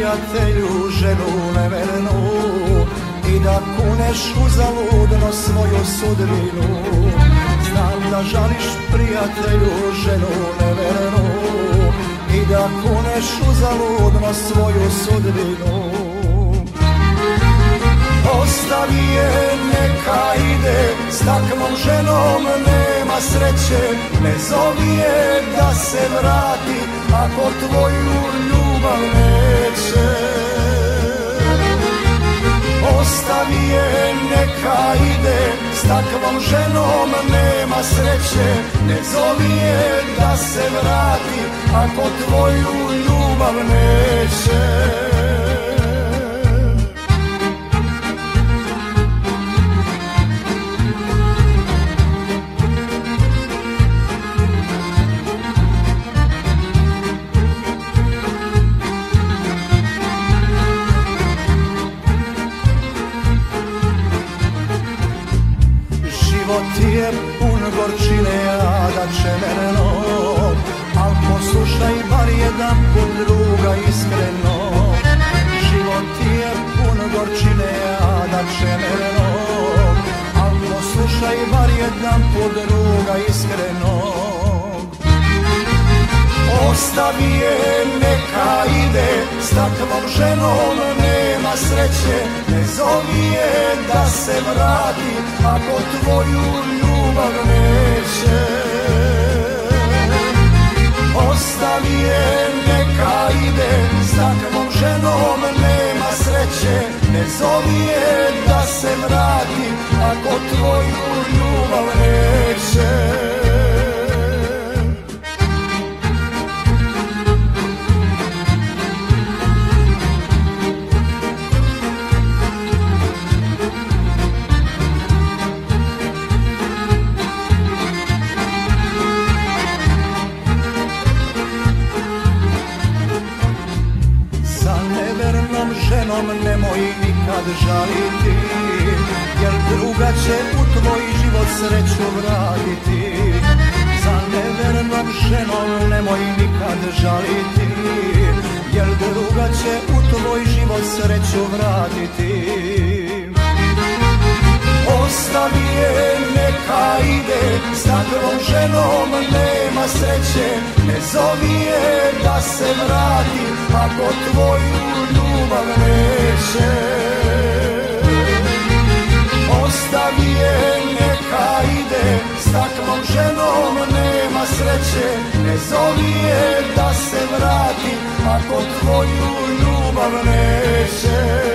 prijatelju ženu nevernu i da kuneš uzaludno svoju sudbinu. Znam da žališ prijatelju ženu nevernu i da kuneš uzaludno svoju sudbinu. Ostavi je, neka ide, s takvom ženom nema sreće. Ne zovi je da se vrati ako tvoju ljubav neće. Ostavi je, neka ide, s takvom ženom nema sreće. Ne zovi je da se vrati ako tvoju ljubav neće. Život je pun gorčine, jada čemernog, al poslušaj bar jedan put druga iskreno. Život je pun gorčine, jada čemernog, al poslušaj bar jedan put druga iskreno. Ostavi je, neka ide, s takvom ženom nema sreće. Ne zovi je da se vrati ako tvoju ljubav neće. Ostavi je, neka ide, s takvom ženom nema sreće. Ne zovi je da se vrati ako tvoju ljubav neće. Ženom nemoj nikad žaliti, jer druga će u tvoj život sreću vratiti. Za nevernom ženom nemoj nikad žaliti, jer druga će u tvoj život sreću vratiti. Ostavi je, neka ide, s takvom ženom nema sreće. Ne zovi je da se vrati ako tvoju ljubav neće. Ostavi je, neka ide, s takvom ženom nema sreće. Ne zovi je da se vrati ako tvoju ljubav neće.